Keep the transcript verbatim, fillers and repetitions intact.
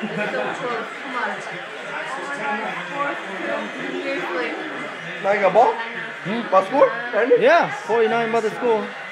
Like a ball? Hmm? Passport? And Yeah, forty-nine by the school.